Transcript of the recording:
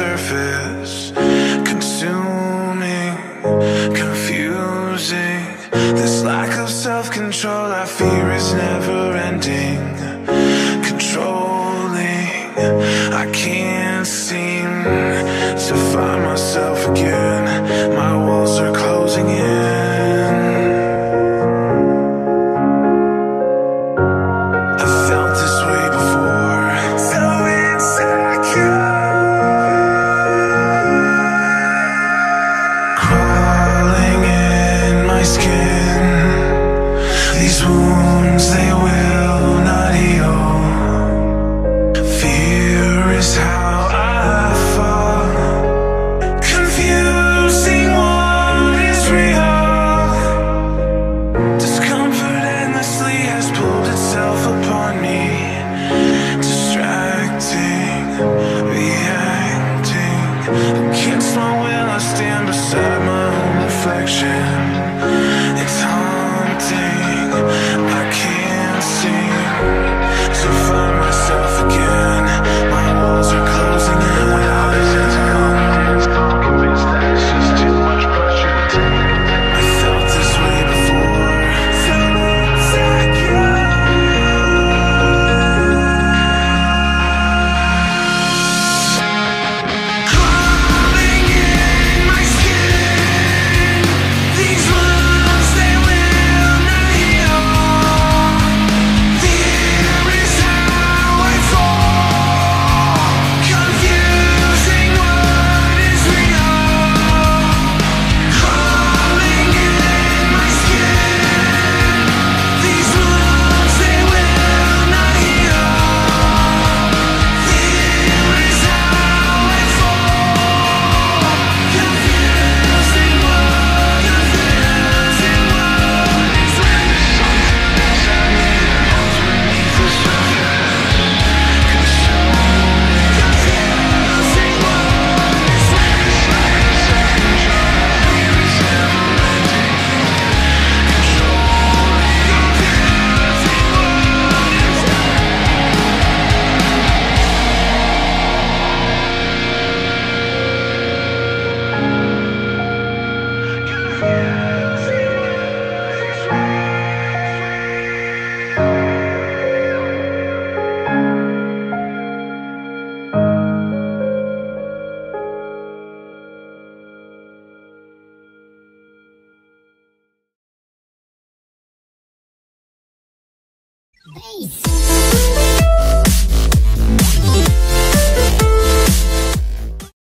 surface, consuming, confusing. This lack of self-control I fear is never ending, controlling. I can't seem to find myself again. My walls are closing in. I felt this way before, so insecure, crawling in my skin. These wounds, they will not heal. Fear is how I fall, confusing what is real. Discomfort endlessly has pulled itself upon me, distracting, reacting. Against my will I stand beside my own reflection. It's haunting, I can't seem to find myself again. My walls are closing in. When all this has come, I'm convinced that it's just too much pressure to take. I felt this way before, so insecure, crawling in my skin. These wounds, they will not heal. Fear is how I fall, confusing what is real. Crawling in my skin. These wounds, they will not heal. Fear is how I fall, confusing what is something inside me that holds beneath the surface, consuming, confusing what is like a self-control. Fear is never ending, controlling, confusing what is Bass.